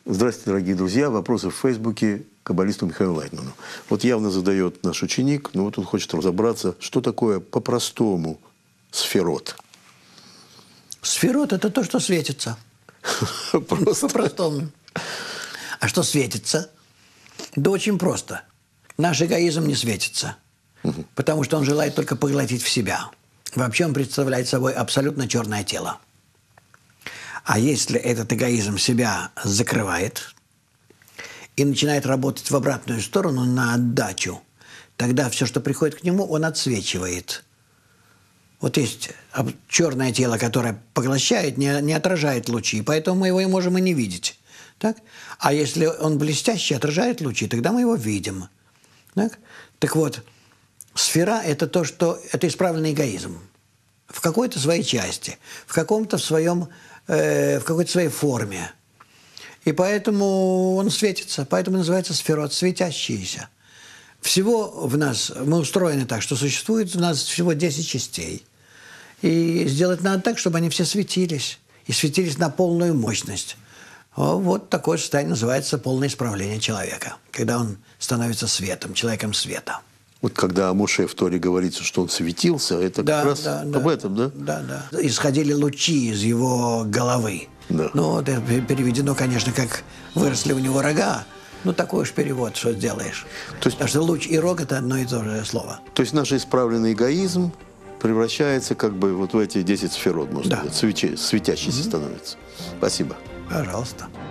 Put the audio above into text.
Здравствуйте, дорогие друзья. Вопросы в Фейсбуке каббалисту Михаилу Лайтману. Вот явно задает наш ученик, но вот он хочет разобраться, что такое по-простому сферот. Сферот – это то, что светится. По-простому. А что светится? Да очень просто. Наш эгоизм не светится, потому что он желает только поглотить в себя. Вообще он представляет собой абсолютно черное тело. А если этот эгоизм себя закрывает и начинает работать в обратную сторону, на отдачу, тогда все, что приходит к нему, он отсвечивает. Вот есть черное тело, которое поглощает, не отражает лучи, поэтому мы его и можем и не видеть. Так? А если он блестящий, отражает лучи, тогда мы его видим. Так вот, сфера – это то, что это исправленный эгоизм. В какой-то своей части, в какой-то своей форме. И поэтому он светится, поэтому называется сферот, светящиеся. Всего в нас, мы устроены так, что существует у нас всего 10 частей. И сделать надо так, чтобы они все светились. И светились на полную мощность. Вот такое состояние называется полное исправление человека. Когда он становится светом, человеком света. Вот когда о Моше в Торе говорится, что он светился, это как раз об этом, да? Да. Исходили лучи из его головы. Да. Ну, это переведено, конечно, как выросли у него рога. Ну, такой уж перевод, что сделаешь. То есть, потому что луч и рог – это одно и то же слово. То есть наш исправленный эгоизм превращается как бы вот в эти 10 сферот, можно сказать, светящийся становится. Спасибо. Пожалуйста.